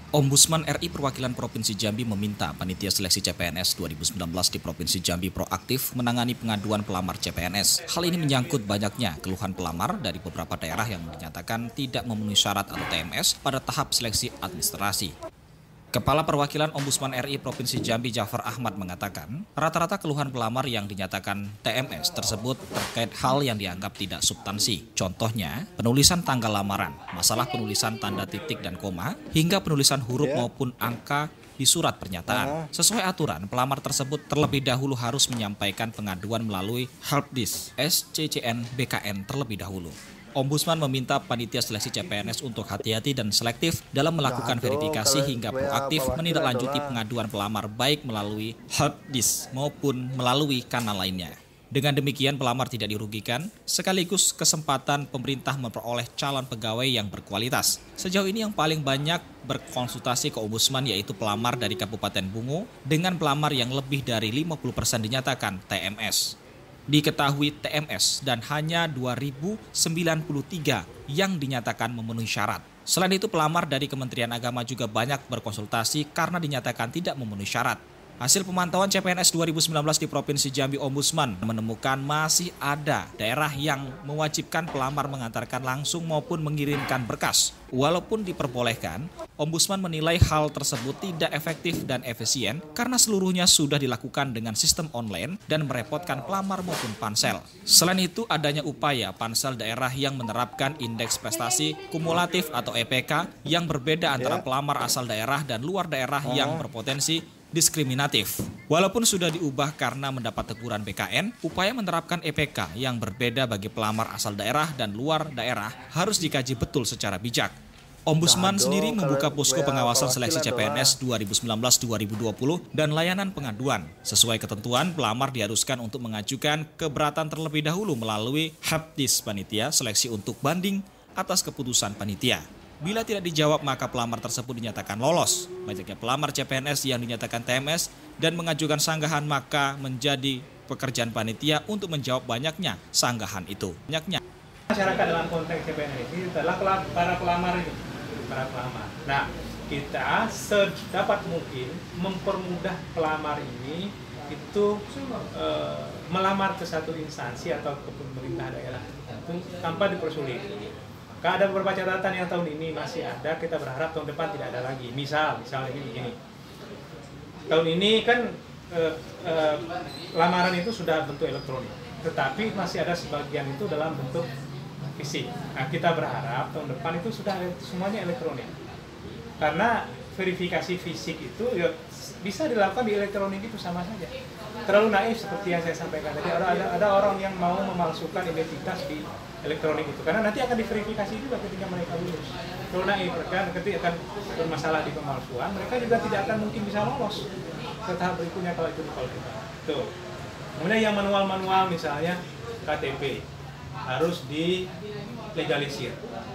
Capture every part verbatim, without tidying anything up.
Ombudsman R I Perwakilan Provinsi Jambi meminta Panitia Seleksi C P N S dua ribu sembilan belas di Provinsi Jambi proaktif menangani pengaduan pelamar C P N S. Hal ini menyangkut banyaknya keluhan pelamar dari beberapa daerah yang dinyatakan tidak memenuhi syarat atau T M S pada tahap seleksi administrasi. Kepala Perwakilan Ombudsman R I Provinsi Jambi Jafar Ahmad mengatakan, rata-rata keluhan pelamar yang dinyatakan T M S tersebut terkait hal yang dianggap tidak substansi. Contohnya, penulisan tanggal lamaran, masalah penulisan tanda titik dan koma, hingga penulisan huruf maupun angka di surat pernyataan. Sesuai aturan, pelamar tersebut terlebih dahulu harus menyampaikan pengaduan melalui Helpdesk S C C N B K N terlebih dahulu. Ombudsman meminta Panitia Seleksi C P N S untuk hati-hati dan selektif dalam melakukan verifikasi hingga proaktif menindaklanjuti pengaduan pelamar baik melalui Helpdesk maupun melalui kanal lainnya. Dengan demikian pelamar tidak dirugikan, sekaligus kesempatan pemerintah memperoleh calon pegawai yang berkualitas. Sejauh ini yang paling banyak berkonsultasi ke Ombudsman yaitu pelamar dari Kabupaten Bungo dengan pelamar yang lebih dari lima puluh persen dinyatakan T M S. Diketahui T M S dan hanya dua ribu sembilan puluh tiga yang dinyatakan memenuhi syarat. Selain itu pelamar dari Kementerian Agama juga banyak berkonsultasi karena dinyatakan tidak memenuhi syarat. Hasil pemantauan C P N S dua ribu sembilan belas di Provinsi Jambi, Ombudsman menemukan masih ada daerah yang mewajibkan pelamar mengantarkan langsung maupun mengirimkan berkas. Walaupun diperbolehkan, Ombudsman menilai hal tersebut tidak efektif dan efisien karena seluruhnya sudah dilakukan dengan sistem online dan merepotkan pelamar maupun pansel. Selain itu, adanya upaya pansel daerah yang menerapkan indeks prestasi kumulatif atau E P K yang berbeda antara pelamar asal daerah dan luar daerah yang berpotensi diskriminatif. Walaupun sudah diubah karena mendapat teguran B K N, upaya menerapkan E P K yang berbeda bagi pelamar asal daerah dan luar daerah harus dikaji betul secara bijak. Ombudsman sendiri membuka posko pengawasan seleksi C P N S dua ribu sembilan belas dua ribu dua puluh dan layanan pengaduan. Sesuai ketentuan, pelamar diharuskan untuk mengajukan keberatan terlebih dahulu melalui Helpdesk Panitia Seleksi untuk banding atas keputusan panitia. Bila tidak dijawab, maka pelamar tersebut dinyatakan lolos. Banyaknya pelamar C P N S yang dinyatakan T M S dan mengajukan sanggahan, maka menjadi pekerjaan panitia untuk menjawab banyaknya sanggahan itu. Banyaknya masyarakat dalam konteks C P N S ini adalah para pelamar ini, para pelamar. Nah, kita sedapat mungkin mempermudah pelamar ini itu e, melamar ke satu instansi atau ke pemerintah daerah itu tanpa dipersulit. Kalau ada beberapa catatan yang tahun ini masih ada, kita berharap tahun depan tidak ada lagi. Misal, misal ini begini. Tahun ini kan eh, eh, lamaran itu sudah bentuk elektronik, tetapi masih ada sebagian itu dalam bentuk fisik. Nah, kita berharap tahun depan itu sudah semuanya elektronik. Karena verifikasi fisik itu ya, bisa dilakukan di elektronik itu sama saja. Terlalu naif seperti yang saya sampaikan tadi. Ada, ada, ada orang yang mau memalsukan identitas di elektronik itu, karena nanti akan diverifikasi juga ketika mereka lulus. Kalau naif, mereka ketika akan bermasalah di pemalsuan, mereka juga tidak akan mungkin bisa lolos ke tahap berikutnya kalau itu dipalsukan. Tuh. Kemudian yang manual-manual misalnya K T P harus dilegalisir.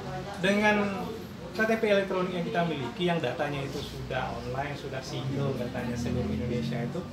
Dengan K T P elektronik yang kita miliki, yang datanya itu sudah online, sudah single datanya seluruh Indonesia itu,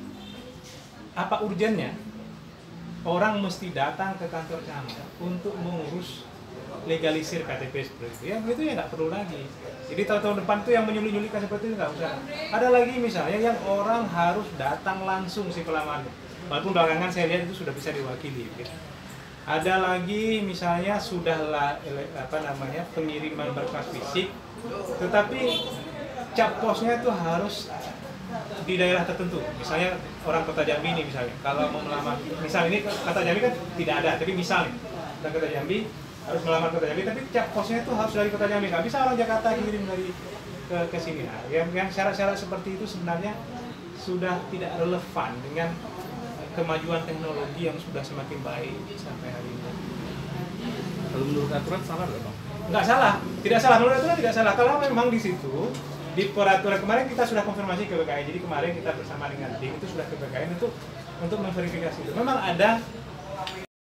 apa urgennya orang mesti datang ke kantor camat untuk mengurus legalisir K T P seperti itu? Ya itu ya nggak perlu lagi. Jadi tahun-tahun depan itu yang menyulit-nyulitkan seperti itu nggak usah. Ada lagi misalnya yang orang harus datang langsung si pelamar. Walaupun belakangan saya lihat itu sudah bisa diwakili. Gitu. Ada lagi misalnya sudahlah apa namanya pengiriman berkas fisik, tetapi cap posnya itu harus di daerah tertentu. Misalnya orang Kota Jambi ini misalnya, kalau mau melamar, misal ini Kota Jambi kan tidak ada, tapi misal nih, orang Kota Jambi harus melamar Kota Jambi, tapi cap posnya itu harus dari Kota Jambi, nggak bisa orang Jakarta kirim dari ke, ke sini. Nah, yang, yang syarat-syarat seperti itu sebenarnya sudah tidak relevan dengan kemajuan teknologi yang sudah semakin baik sampai hari ini. Kalau menurut aturan salah nggak Bang? Nggak salah, tidak salah, menurut aturan tidak salah. Kalau memang di situ di peraturan kemarin kita sudah konfirmasi ke B K N, jadi kemarin kita bersama dengan tim itu sudah ke B K N untuk untuk memverifikasi itu. Memang ada